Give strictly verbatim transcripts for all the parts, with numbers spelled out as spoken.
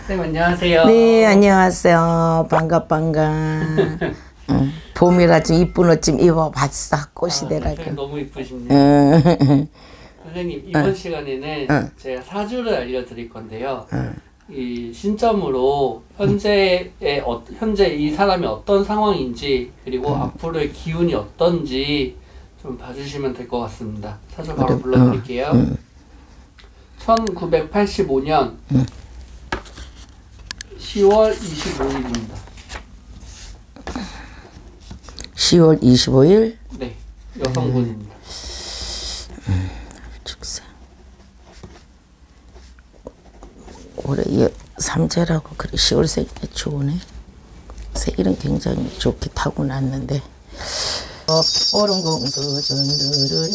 선생님 안녕하세요. 네, 안녕하세요. 반가 반가. 응, 봄이라 좀 이쁜 옷 좀 입어봤어. 꽃이 아, 되라고. 선생님 너무 이쁘십니다. 응. 선생님 이번 응. 시간에는 응. 제가 사주를 알려드릴 건데요. 응. 이 신점으로 현재의 어, 현재 이 사람이 어떤 상황인지 그리고 응. 앞으로의 기운이 어떤지 좀 봐주시면 될 것 같습니다. 사주 바로 그래, 불러드릴게요. 응. 천구백팔십오 년 응. 시월 이십오일입니다. 시월 이십오일. 네, 여성분입니다. 음, 축사. 올해 여, 삼재라고 그래. 시월 생일에 좋으네. 생일은 굉장히 좋게 타고났는데. 어, 오른공수 전들을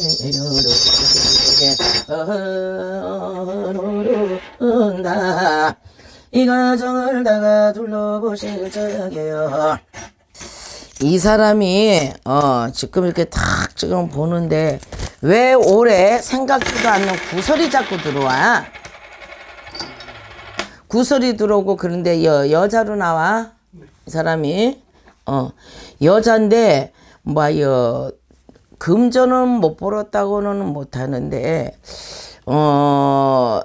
내려놓는다. 이 가정을 다가 둘러보실 적에요. 이 사람이 어 지금 이렇게 탁 지금 보는데 왜 올해 생각지도 않는 구설이 자꾸 들어와. 구설이 들어오고 그런데 여, 여자로 나와. 이 사람이 어 여잔데 뭐여 금전은 못 벌었다고는 못하는데 어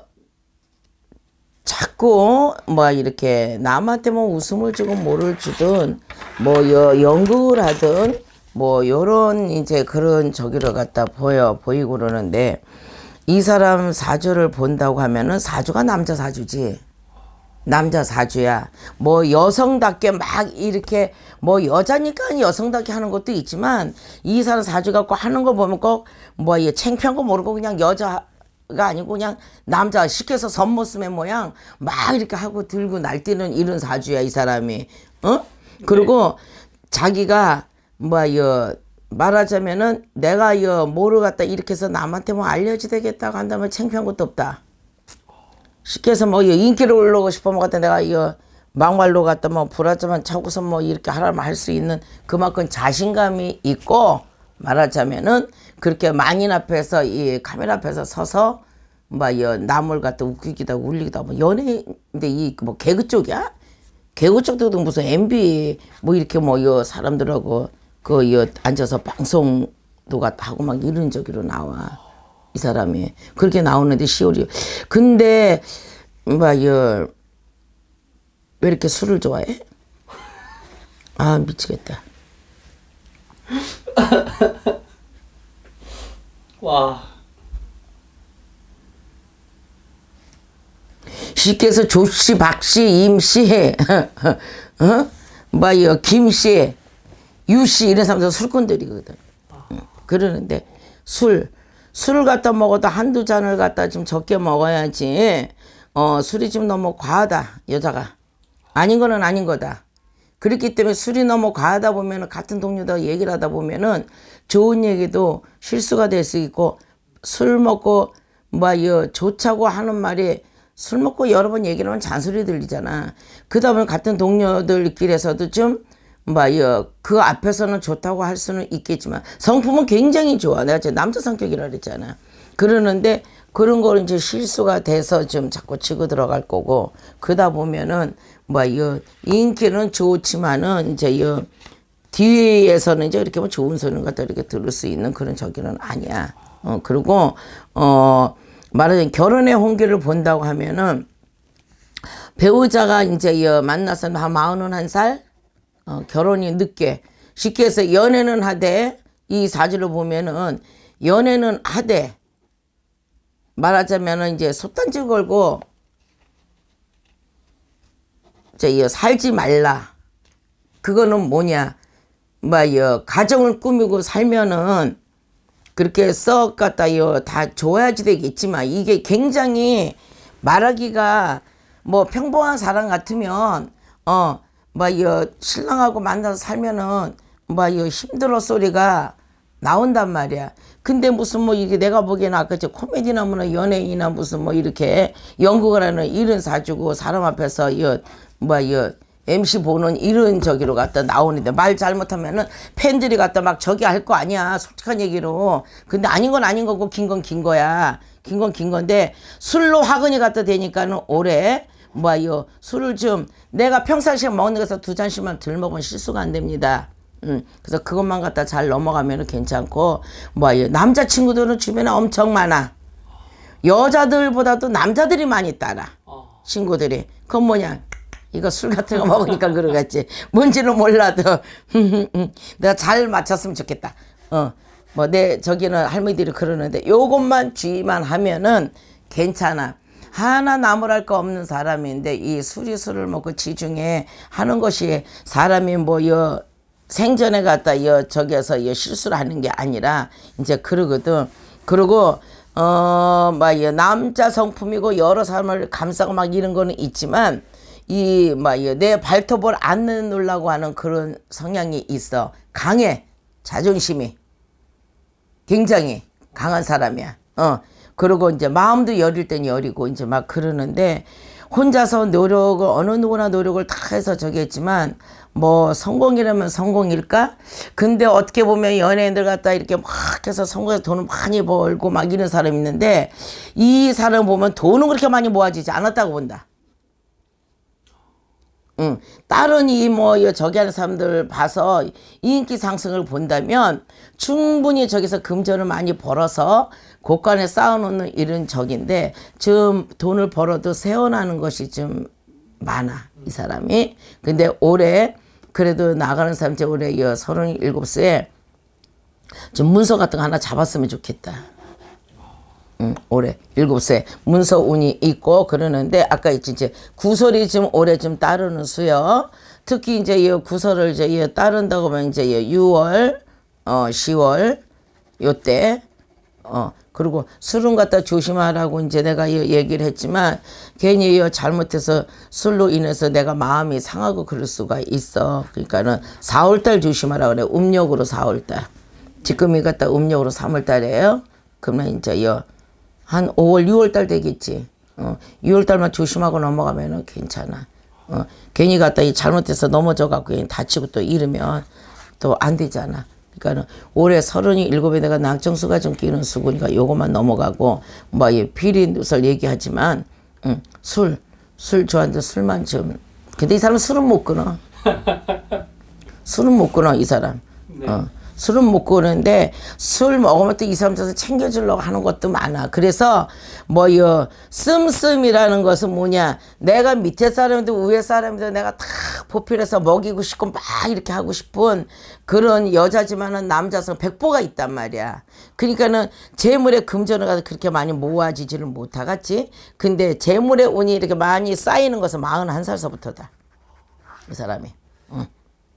자꾸 뭐 이렇게 남한테 뭐 웃음을 주고 뭐를 주든 뭐 여, 연극을 하든 뭐 요런 이제 그런 저기를 갖다 보여 보이고 그러는데 이 사람 사주를 본다고 하면은 사주가 남자 사주지. 남자 사주야. 뭐 여성답게 막 이렇게 뭐 여자니까 여성답게 하는 것도 있지만 이 사람 사주 갖고 하는 거 보면 꼭 뭐 창피한 거 모르고 그냥 여자 가 아니고 그냥 남자 시켜서 선모스맨 모양 막 이렇게 하고 들고 날뛰는 이런 사주야 이 사람이. 어? 그리고 네. 자기가 뭐여 말하자면은 내가 여 뭐를 갖다 이렇게 해서 남한테 뭐 알려지 되겠다고 한다면 창피한 것도 없다. 쉽게 해서 뭐 인기를 올리고 싶어 뭐 갖다 내가 이거 막말로 갖다 뭐 불화자만 차고서 뭐 이렇게 하라면 할 수 있는 그만큼 자신감이 있고 말하자면은 그렇게 만인 앞에서 이 카메라 앞에서 서서 뭐 남을 갖다 웃기기도 하고 울리기도 하고 연예인데 이 뭐 개그 쪽이야? 개그 쪽도 무슨 엠비 뭐 이렇게 뭐 요 사람들하고 그 요 앉아서 방송도 갖다 하고 막 이런 저기로 나와 이 사람이 그렇게 나오는데 시월이 근데 뭐요 왜 이렇게 술을 좋아해? 아 미치겠다. 와. 쉽게 해서 조씨, 박씨, 임씨, 어? 뭐요 김씨, 유씨 이런 사람들 술꾼들이거든. 응. 그러는데 술, 술을 갖다 먹어도 한두 잔을 갖다 좀 적게 먹어야지. 어 술이 좀 너무 과하다 여자가. 아닌 거는 아닌 거다. 그렇기 때문에 술이 너무 과하다 보면은 같은 동료들 얘기를 하다 보면은 좋은 얘기도 실수가 될 수 있고 술 먹고 뭐요 좋자고 하는 말이 술 먹고 여러 번 얘기를 하면 잔소리 들리잖아. 그러다 보면 같은 동료들끼리에서도 좀 뭐요 그 앞에서는 좋다고 할 수는 있겠지만 성품은 굉장히 좋아. 내가 지금 남자 성격이라 그랬잖아. 그러는데 그런 걸 이제 실수가 돼서 좀 자꾸 치고 들어갈 거고 그러다 보면은 뭐요 인기는 좋지만은 이제 요 뒤에서는 이제 이렇게 뭐 좋은 소리를 갖다 이렇게 들을 수 있는 그런 저기는 아니야. 어 그리고 어 말하자면 결혼의 홍기를 본다고 하면은 배우자가 이제 여 만나서 한 마흔한 살 어, 결혼이 늦게 쉽게 해서 연애는 하되 이 사주를 보면은 연애는 하되 말하자면은 이제 솥단지 걸고 이제 살지 말라. 그거는 뭐냐? 뭐요 가정을 꾸미고 살면은 그렇게 썩 갖다요 다 좋아야지 되겠지만 이게 굉장히 말하기가 뭐 평범한 사람 같으면 어 뭐요 신랑하고 만나서 살면은 뭐요 힘들어 소리가 나온단 말이야. 근데 무슨 뭐 이게 내가 보기에는 아까 저 코미디나 뭐 연예인이나 무슨 뭐 이렇게 연극을 하는 이런 사주고 사람 앞에서 이 뭐요 엠씨 보는 이런 저기로 갖다 나오는데 말 잘못하면은 팬들이 갖다 막 저기 할 거 아니야. 솔직한 얘기로. 근데 아닌 건 아닌 거고 긴 건 긴 거야. 긴 건 긴 건데 술로 화근이 갖다 대니까는 올해 뭐요 술을 좀 내가 평상시에 먹는 것에서 두 잔씩만 덜 먹으면 실수가 안 됩니다. 음, 그래서 그것만 갖다 잘 넘어가면 괜찮고 뭐요 남자친구들은 주변에 엄청 많아. 여자들보다도 남자들이 많이 따라. 친구들이. 그건 뭐냐 이거 술 같은 거 먹으니까 그러겠지. 뭔지는 몰라도 내가 잘 맞췄으면 좋겠다. 어, 뭐 내 저기는 할머니들이 그러는데 요것만 주의만 하면은 괜찮아. 하나 나무랄 거 없는 사람인데 이 술이 술을 먹고 지중해 하는 것이 사람이 뭐여 생전에 갖다 여 저기에서 여 실수를 하는 게 아니라 이제 그러거든. 그리고 어막 남자 성품이고 여러 사람을 감싸고 막 이런 거는 있지만 이 막 내 발톱을 안 내놓으려고 하는 그런 성향이 있어. 강해. 자존심이 굉장히 강한 사람이야. 어. 그리고 이제 마음도 여릴 땐 여리고 이제 막 그러는데 혼자서 노력을 어느 누구나 노력을 다 해서 저기 했지만 뭐 성공이라면 성공일까? 근데 어떻게 보면 연예인들 갖다 이렇게 막 해서 성공해서 돈을 많이 벌고 막 이런 사람이 있는데 이 사람 보면 돈은 그렇게 많이 모아지지 않았다고 본다. 응. 다른 이 뭐 저기 하는 사람들 봐서 인기 상승을 본다면 충분히 저기서 금전을 많이 벌어서 곳간에 쌓아놓는 이런 적인데 좀 돈을 벌어도 세워나는 것이 좀 많아 이 사람이. 근데 올해 그래도 나가는 사람 제 올해 서른일곱 세에 좀 문서 같은 거 하나 잡았으면 좋겠다. 응, 올해 일곱 세 문서 운이 있고 그러는데 아까 이제 구설이 좀 올해 좀 따르는 수요. 특히 이제 이 구설을 이제 따른다고 하면 이제 유월, 어 시월 요때 어 그리고 술은 갖다 조심하라고 이제 내가 얘기를 했지만 괜히 잘못해서 술로 인해서 내가 마음이 상하고 그럴 수가 있어. 그러니까는 사월달 조심하라 그래. 음력으로 사월달. 지금이 갖다 음력으로 삼월달이에요. 그러면 이제 한 오월, 유월달 되겠지. 어, 유월달만 조심하고 넘어가면 괜찮아. 어, 괜히 갖다 이 잘못해서 넘어져 갖고 다치고 또 이러면 또 안 되잖아. 그러니까 올해 서른이 일곱에 내가 낭청수가 좀 끼는 수구니까 요것만 넘어가고 뭐 비린누설 얘기하지만 응, 술, 술 좋아하는데 술만 좀. 근데 이 사람 술은 못 끊어. 술은 못 끊어 이 사람. 네. 어. 술은 못 끊는데 술 먹으면 또 이 사람한테 챙겨주려고 하는 것도 많아. 그래서 뭐요 씀씀이라는 것은 뭐냐 내가 밑에 사람도 위에 사람도 내가 다 보필해서 먹이고 싶고 막 이렇게 하고 싶은 그런 여자지만은 남자성 백보가 있단 말이야. 그러니까는 재물에 금전을 가서 그렇게 많이 모아지지를 못하겠지. 근데 재물의 운이 이렇게 많이 쌓이는 것은 마흔한 살서부터다 이 사람이. 응.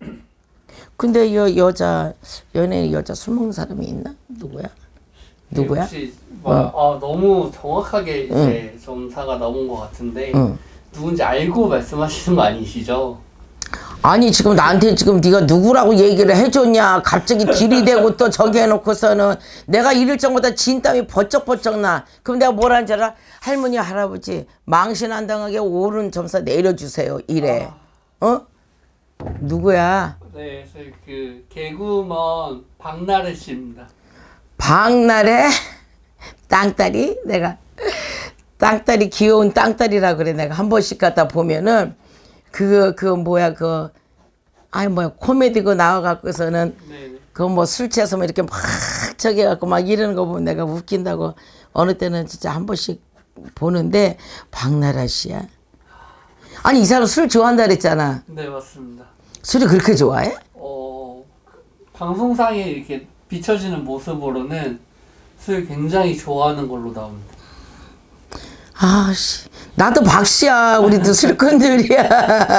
근데 여 여자 연예인 여자 술 먹는 사람이 있나? 누구야? 누구야? 혹시 뭐, 어. 아, 너무 정확하게 이제 응. 점사가 나온 것 같은데 응. 누군지 알고 말씀하시는 거 아니시죠? 아니 지금 나한테 지금 네가 누구라고 얘기를 해줬냐? 갑자기 들이대고 또 저기 해놓고서는 내가 이럴 정보다 진땀이 번쩍번쩍 나. 그럼 내가 뭐라는 줄 알아? 할머니 할아버지 망신 안 당하게 옳은 점사 내려주세요 이래. 아. 어? 누구야? 네, 그 개구먼 박나래 씨입니다. 박나래? 땅딸이? 내가 땅딸이 귀여운 땅딸이라 그래. 내가 한 번씩 갖다 보면은 그 그 뭐야 그 아니 뭐야 코미디 그 나와갖고서는 그 뭐 술 취해서 뭐 이렇게 막 저기 갖고 막 이러는 거 보면 내가 웃긴다고 어느 때는 진짜 한 번씩 보는데 박나래 씨야. 아니 이 사람 술 좋아한다 그랬잖아. 네 맞습니다. 술이 그렇게 좋아해? 어 방송상에 이렇게 비춰지는 모습으로는 술 굉장히 좋아하는 걸로 나옵니다. 아씨 나도 박씨야. 우리도 술꾼들이야.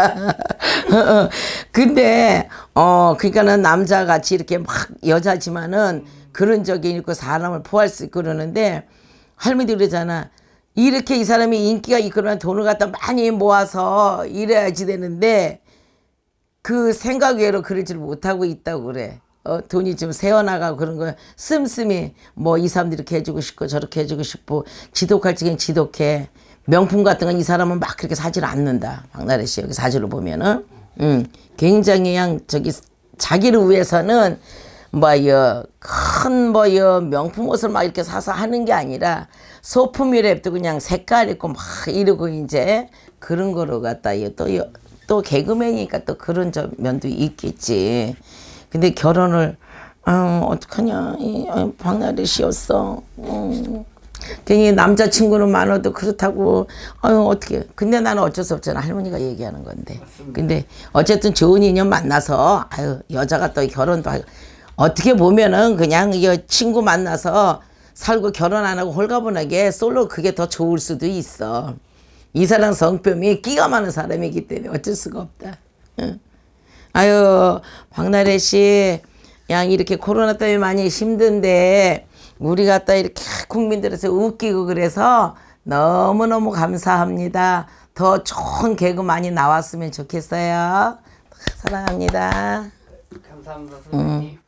근데 어 그러니까는 남자같이 이렇게 막 여자지만은 그런 적이 있고 사람을 포할 수 있고 그러는데 할머니들 그러잖아. 이렇게 이 사람이 인기가 있거나 돈을 갖다 많이 모아서 이래야지 되는데 그 생각 외로 그러질 못하고 있다고 그래. 어, 돈이 좀 새어나가고 그런 거 씀씀이 뭐 이 사람들 이렇게 해주고 싶고 저렇게 해주고 싶고 지독할 적엔 지독해. 명품 같은 건 이 사람은 막 그렇게 사지를 않는다. 박나래 씨 여기 사주를 보면은 음, 굉장히 그냥 저기 자기를 위해서는 뭐여 큰 뭐여 명품 옷을 막 이렇게 사서 하는 게 아니라 소품이랩도 그냥 색깔 있고 막 이러고 이제 그런 거로 갖다 또또 또 개그맨이니까 또 그런 저 면도 있겠지. 근데 결혼을 아 어떡하냐 이 아, 박나래 씨였어. 음. 괜히 남자친구는 많아도 그렇다고 아유 어떻게 근데 나는 어쩔 수 없잖아. 할머니가 얘기하는 건데. 근데 어쨌든 좋은 인연 만나서 아유 여자가 또 결혼도 하고 어떻게 보면은 그냥 이 친구 만나서 살고 결혼 안 하고 홀가분하게 솔로 그게 더 좋을 수도 있어. 이 사람 성품이 끼가 많은 사람이기 때문에 어쩔 수가 없다. 응. 아유 박나래 씨 양 이렇게 코로나 때문에 많이 힘든데 우리 갖다 이렇게 국민들에서 웃기고 그래서 너무너무 감사합니다. 더 좋은 개그 많이 나왔으면 좋겠어요. 사랑합니다. 감사합니다 선생님. 음.